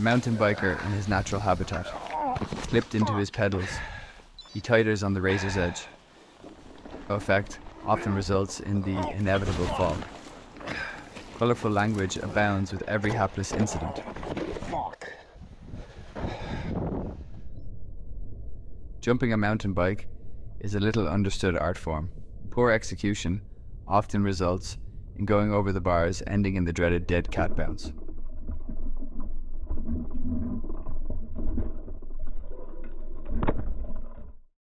A mountain biker in his natural habitat, clipped into his pedals, he titers on the razor's edge. The effect often results in the inevitable fall. Colourful language abounds with every hapless incident. Jumping a mountain bike is a little understood art form. Poor execution often results in going over the bars, ending in the dreaded dead cat bounce.